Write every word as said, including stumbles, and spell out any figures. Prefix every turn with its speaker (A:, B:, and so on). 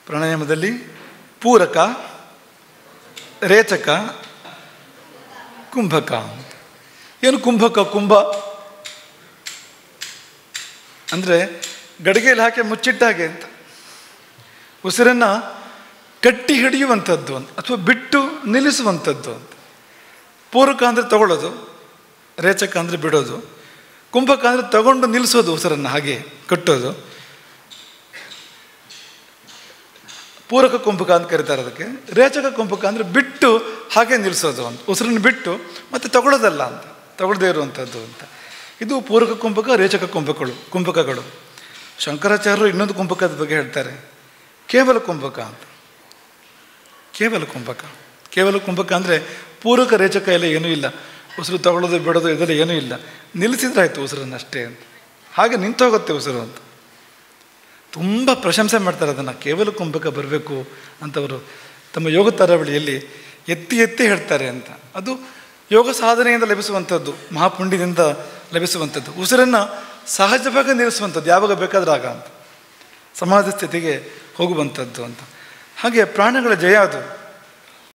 A: ಪ್ರಾಣಾಯಾಮದಲ್ಲಿ ಪೂರಕ, ರೇಚಕ, ಕುಂಭಕ. ಏನು ಕುಂಭಕ? ಕುಂಭ ಅಂದರೆ ಗಡಿಗೆಯಲ್ಲಿ ಹಾಕಿ ಮುಚ್ಚಿಟ್ಟಾಗೆ ಅಂತ, ಉಸಿರನ್ನು ಕಟ್ಟಿ ಹಿಡಿಯುವಂಥದ್ದು ಅಂತ, ಅಥವಾ ಬಿಟ್ಟು ನಿಲ್ಲಿಸುವಂಥದ್ದು ಅಂತ. ಪೂರಕ ಅಂದರೆ ತಗೊಳ್ಳೋದು, ರೇಚಕ ಅಂದರೆ ಬಿಡೋದು, ಕುಂಭಕ ಅಂದರೆ ತಗೊಂಡು ನಿಲ್ಲಿಸೋದು, ಉಸಿರನ್ನು ಹಾಗೆ ಕಟ್ಟೋದು. ಪೂರಕ ಕುಂಭಕ ಅಂತ ಕರೀತಾರೆ ಅದಕ್ಕೆ. ರೇಚಕ ಕುಂಭಕ ಅಂದರೆ ಬಿಟ್ಟು ಹಾಗೆ ನಿಲ್ಲಿಸೋದು ಅಂತ, ಉಸಿರನ್ನು ಬಿಟ್ಟು ಮತ್ತೆ ತಗೊಳ್ಳೋದಲ್ಲ ಅಂತ, ತಗೊಳ್ಳದೇ ಇರುವಂಥದ್ದು ಅಂತ. ಇದು ಪೂರಕ ಕುಂಭಕ, ರೇಚಕ ಕುಂಭಕಗಳು ಕುಂಭಕಗಳು. ಶಂಕರಾಚಾರ್ಯರು ಇನ್ನೊಂದು ಕುಂಭಕದ ಬಗ್ಗೆ ಹೇಳ್ತಾರೆ, ಕೇವಲ ಕುಂಭಕ ಅಂತ. ಕೇವಲ ಕುಂಭಕ ಕೇವಲ ಕುಂಭಕ ಅಂದರೆ ಪೂರಕ ರೇಚಕ ಎಲ್ಲ ಏನೂ ಇಲ್ಲ, ಉಸಿರು ತಗೊಳ್ಳೋದು ಬಿಡೋದು ಇದೆಲ್ಲ ಏನೂ ಇಲ್ಲ, ನಿಲ್ಲಿಸಿದ್ರೆ ಆಯಿತು ಉಸಿರನ್ನು ಅಷ್ಟೇ ಅಂತ. ಹಾಗೆ ನಿಂತು ಹೋಗುತ್ತೆ ಉಸಿರು ಅಂತ. ತುಂಬ ಪ್ರಶಂಸೆ ಮಾಡ್ತಾರೆ ಅದನ್ನು, ಕೇವಲ ಕುಂಭಕ ಬರಬೇಕು ಅಂತವರು ತಮ್ಮ ಯೋಗ ತರವಳಿಯಲ್ಲಿ ಎತ್ತಿ ಎತ್ತಿ ಹೇಳ್ತಾರೆ ಅಂತ. ಅದು ಯೋಗ ಸಾಧನೆಯಿಂದ ಲಭಿಸುವಂಥದ್ದು, ಮಹಾಪುಣ್ಯದಿಂದ ಲಭಿಸುವಂಥದ್ದು, ಉಸಿರನ್ನು ಸಹಜವಾಗಿ ನಿಲ್ಲಿಸುವಂಥದ್ದು, ಯಾವಾಗ ಬೇಕಾದ್ರೆ ಆಗ ಅಂತ, ಸಮಾಧಿ ಸ್ಥಿತಿಗೆ ಹೋಗುವಂಥದ್ದು ಅಂತ. ಹಾಗೆ ಪ್ರಾಣಗಳ ಜಯ ಅದು.